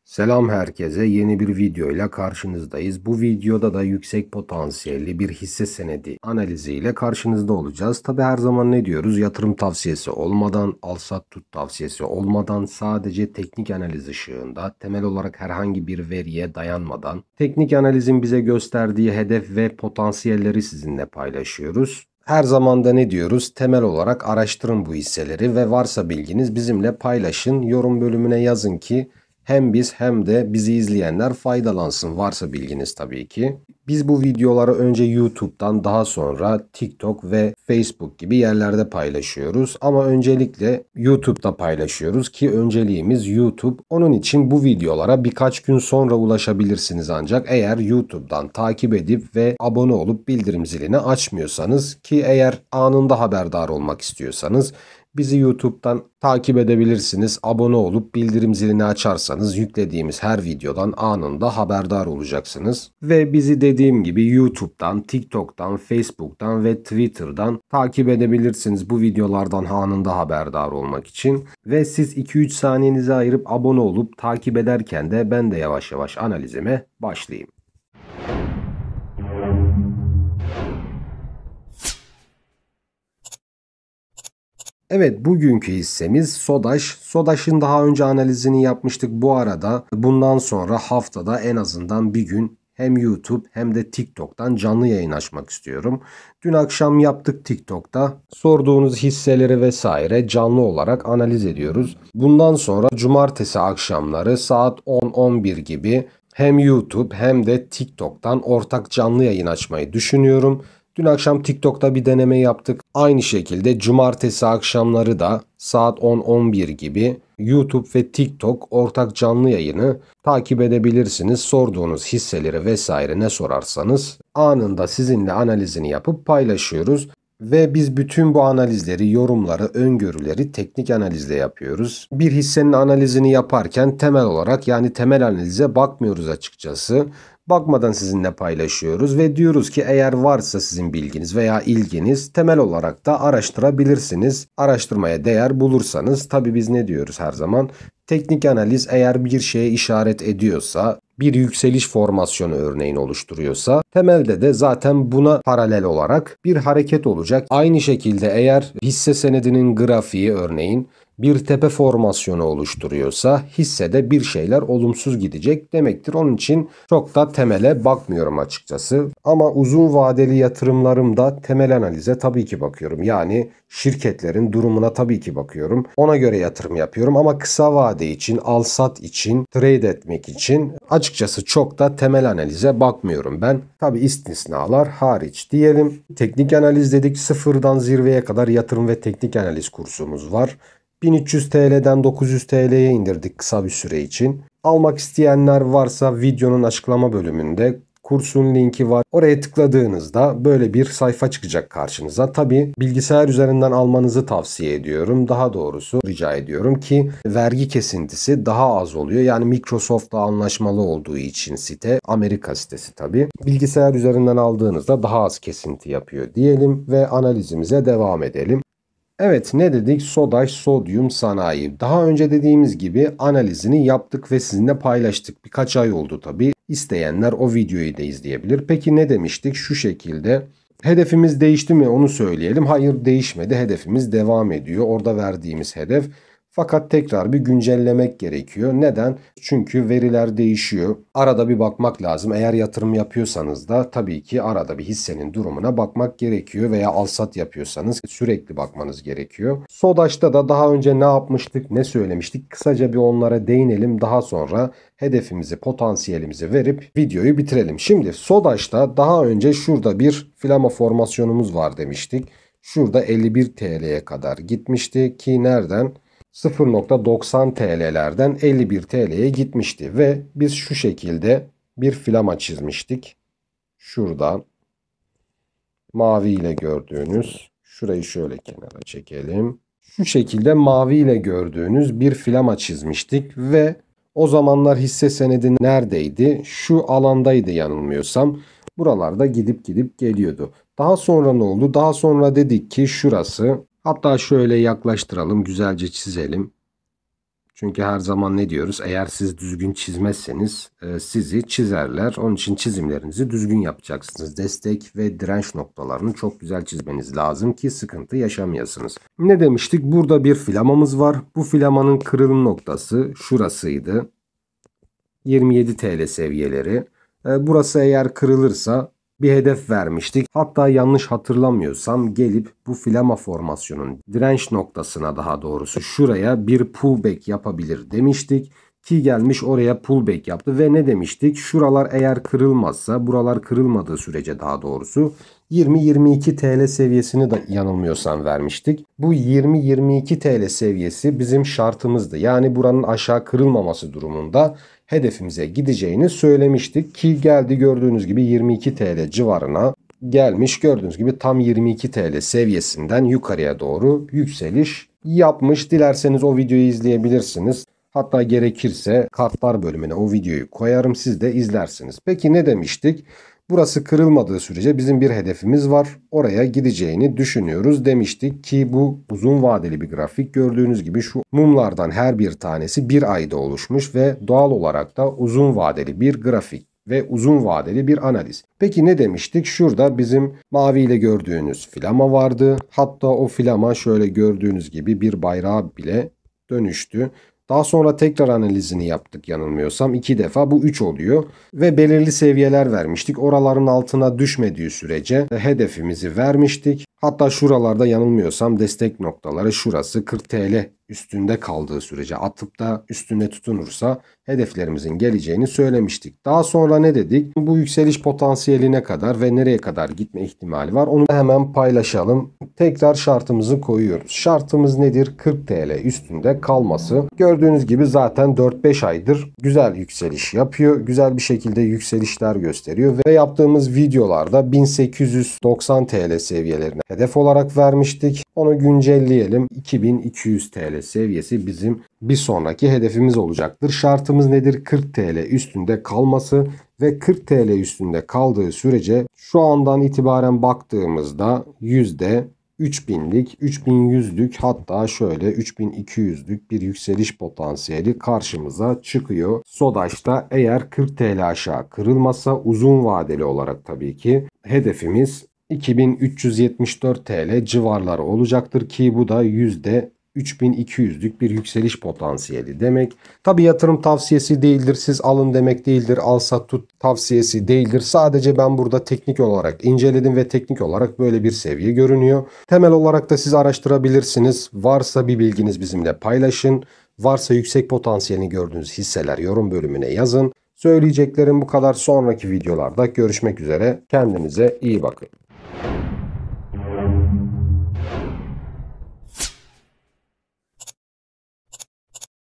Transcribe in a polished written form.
Selam herkese, yeni bir videoyla karşınızdayız. Bu videoda da yüksek potansiyelli bir hisse senedi analiziyle karşınızda olacağız. Tabi her zaman ne diyoruz? Yatırım tavsiyesi olmadan, al sat tut tavsiyesi olmadan, sadece teknik analiz ışığında, temel olarak herhangi bir veriye dayanmadan, teknik analizin bize gösterdiği hedef ve potansiyelleri sizinle paylaşıyoruz. Her zaman da ne diyoruz? Temel olarak araştırın bu hisseleri ve varsa bilginiz bizimle paylaşın. Yorum bölümüne yazın ki hem biz hem de bizi izleyenler faydalansın, varsa bilginiz tabii ki. Biz bu videoları önce YouTube'dan, daha sonra TikTok ve Facebook gibi yerlerde paylaşıyoruz. Ama öncelikle YouTube'da paylaşıyoruz ki önceliğimiz YouTube. Onun için bu videolara birkaç gün sonra ulaşabilirsiniz, ancak eğer YouTube'dan takip edip ve abone olup bildirim zilini açmıyorsanız, ki eğer anında haberdar olmak istiyorsanız bizi YouTube'dan takip edebilirsiniz. Abone olup bildirim zilini açarsanız yüklediğimiz her videodan anında haberdar olacaksınız. Ve bizi dediğim gibi YouTube'dan, TikTok'tan, Facebook'tan ve Twitter'dan takip edebilirsiniz bu videolardan anında haberdar olmak için. Ve siz 2-3 saniyenizi ayırıp abone olup takip ederken de ben de yavaş yavaş analizime başlayayım. Evet, bugünkü hissemiz SODAŞ. SODAŞ'ın daha önce analizini yapmıştık. Bu arada bundan sonra haftada en azından bir gün hem YouTube hem de TikTok'tan canlı yayın açmak istiyorum. Dün akşam yaptık TikTok'ta. Sorduğunuz hisseleri vesaire canlı olarak analiz ediyoruz. Bundan sonra cumartesi akşamları saat 10-11 gibi hem YouTube hem de TikTok'tan ortak canlı yayın açmayı düşünüyorum. Dün akşam TikTok'ta bir deneme yaptık. Aynı şekilde cumartesi akşamları da saat 10-11 gibi YouTube ve TikTok ortak canlı yayını takip edebilirsiniz. Sorduğunuz hisseleri vesaire ne sorarsanız anında sizinle analizini yapıp paylaşıyoruz. Ve biz bütün bu analizleri, yorumları, öngörüleri teknik analizle yapıyoruz. Bir hissenin analizini yaparken temel olarak, yani temel analize bakmıyoruz açıkçası. Bakmadan sizinle paylaşıyoruz ve diyoruz ki eğer varsa sizin bilginiz veya ilginiz, temel olarak da araştırabilirsiniz. Araştırmaya değer bulursanız, tabii biz ne diyoruz her zaman? Teknik analiz eğer bir şeye işaret ediyorsa, bir yükseliş formasyonu örneğin oluşturuyorsa, temelde de zaten buna paralel olarak bir hareket olacak. Aynı şekilde eğer hisse senedinin grafiği örneğin bir tepe formasyonu oluşturuyorsa hissede bir şeyler olumsuz gidecek demektir. Onun için çok da temele bakmıyorum açıkçası. Ama uzun vadeli yatırımlarımda temel analize tabii ki bakıyorum. Yani şirketlerin durumuna tabii ki bakıyorum. Ona göre yatırım yapıyorum ama kısa vade için, al sat için, trade etmek için açıkçası çok da temel analize bakmıyorum ben. Tabii istisnalar hariç diyelim. Teknik analiz dedik, sıfırdan zirveye kadar yatırım ve teknik analiz kursumuz var. 1300 TL'den 900 TL'ye indirdik kısa bir süre için. Almak isteyenler varsa videonun açıklama bölümünde kursun linki var. Oraya tıkladığınızda böyle bir sayfa çıkacak karşınıza. Tabi bilgisayar üzerinden almanızı tavsiye ediyorum. Daha doğrusu rica ediyorum ki vergi kesintisi daha az oluyor. Yani Microsoft'la anlaşmalı olduğu için site, Amerika sitesi tabi. Bilgisayar üzerinden aldığınızda daha az kesinti yapıyor diyelim ve analizimize devam edelim. Evet, ne dedik? SODAŞ Sodyum Sanayi. Daha önce dediğimiz gibi analizini yaptık ve sizinle paylaştık. Birkaç ay oldu tabii. İsteyenler o videoyu da izleyebilir. Peki ne demiştik? Şu şekilde. Hedefimiz değişti mi onu söyleyelim. Hayır, değişmedi. Hedefimiz devam ediyor. Orada verdiğimiz hedef. Fakat tekrar bir güncellemek gerekiyor. Neden? Çünkü veriler değişiyor. Arada bir bakmak lazım. Eğer yatırım yapıyorsanız da tabii ki arada bir hissenin durumuna bakmak gerekiyor veya alsat yapıyorsanız sürekli bakmanız gerekiyor. SODAŞ'ta da daha önce ne yapmıştık, ne söylemiştik? Kısaca bir onlara değinelim. Daha sonra hedefimizi, potansiyelimizi verip videoyu bitirelim. Şimdi SODAŞ'ta daha önce şurada bir filama formasyonumuz var demiştik. Şurada 51 TL'ye kadar gitmişti ki nereden? 0.90 TL'lerden 51 TL'ye gitmişti ve biz şu şekilde bir flama çizmiştik. Şuradan mavi ile gördüğünüz, şurayı şöyle kenara çekelim. Şu şekilde mavi ile gördüğünüz bir flama çizmiştik ve o zamanlar hisse senedi neredeydi? Şu alandaydı yanılmıyorsam. Buralarda gidip gidip geliyordu. Daha sonra ne oldu? Daha sonra dedik ki şurası, hatta şöyle yaklaştıralım, güzelce çizelim. Çünkü her zaman ne diyoruz? Eğer siz düzgün çizmezseniz sizi çizerler. Onun için çizimlerinizi düzgün yapacaksınız. Destek ve direnç noktalarını çok güzel çizmeniz lazım ki sıkıntı yaşamayasınız. Ne demiştik? Burada bir filamamız var. Bu filamanın kırılım noktası şurasıydı. 27 TL seviyeleri. Burası eğer kırılırsa bir hedef vermiştik. Hatta yanlış hatırlamıyorsam gelip bu filama formasyonun direnç noktasına, daha doğrusu şuraya bir pullback yapabilir demiştik. Ki gelmiş oraya pullback yaptı ve ne demiştik? Şuralar eğer kırılmazsa, buralar kırılmadığı sürece daha doğrusu 20-22 TL seviyesini de yanılmıyorsam vermiştik. Bu 20-22 TL seviyesi bizim şartımızdı. Yani buranın aşağı kırılmaması durumunda hedefimize gideceğini söylemiştik ki geldi, gördüğünüz gibi 22 TL civarına gelmiş. Gördüğünüz gibi tam 22 TL seviyesinden yukarıya doğru yükseliş yapmış. Dilerseniz o videoyu izleyebilirsiniz. Hatta gerekirse kartlar bölümüne o videoyu koyarım, siz de izlersiniz. Peki ne demiştik? Burası kırılmadığı sürece bizim bir hedefimiz var. Oraya gideceğini düşünüyoruz demiştik ki bu uzun vadeli bir grafik. Gördüğünüz gibi şu mumlardan her bir tanesi bir ayda oluşmuş ve doğal olarak da uzun vadeli bir grafik ve uzun vadeli bir analiz. Peki ne demiştik? Şurada bizim mavi ile gördüğünüz filama vardı. Hatta o filama şöyle gördüğünüz gibi bir bayrağa bile dönüştü. Daha sonra tekrar analizini yaptık yanılmıyorsam. 2 defa, bu 3 oluyor. Ve belirli seviyeler vermiştik. Oraların altına düşmediği sürece hedefimizi vermiştik. Hatta şuralarda yanılmıyorsam destek noktaları şurası 40 TL üstünde kaldığı sürece, atıp da üstünde tutunursa hedeflerimizin geleceğini söylemiştik. Daha sonra ne dedik? Bu yükseliş potansiyeline kadar ve nereye kadar gitme ihtimali var? Onu da hemen paylaşalım. Tekrar şartımızı koyuyoruz. Şartımız nedir? 40 TL üstünde kalması. Gördüğünüz gibi zaten 4-5 aydır güzel yükseliş yapıyor. Güzel bir şekilde yükselişler gösteriyor ve yaptığımız videolarda 1890 TL seviyelerine hedef olarak vermiştik. Onu güncelleyelim. 2200 TL seviyesi bizim bir sonraki hedefimiz olacaktır. Şartımız nedir? 40 TL üstünde kalması ve 40 TL üstünde kaldığı sürece şu andan itibaren baktığımızda %3000'lik, 3100'lük, hatta şöyle 3200'lük bir yükseliş potansiyeli karşımıza çıkıyor. SODAŞ'ta eğer 40 TL aşağı kırılmasa, uzun vadeli olarak tabii ki hedefimiz 2374 TL civarları olacaktır ki bu da %3200'lük bir yükseliş potansiyeli demek. Tabi yatırım tavsiyesi değildir, siz alın demek değildir, al sat tut tavsiyesi değildir. Sadece ben burada teknik olarak inceledim ve teknik olarak böyle bir seviye görünüyor. Temel olarak da siz araştırabilirsiniz. Varsa bir bilginiz bizimle paylaşın. Varsa yüksek potansiyelini gördüğünüz hisseler yorum bölümüne yazın. Söyleyeceklerim bu kadar. Sonraki videolarda görüşmek üzere. Kendinize iyi bakın.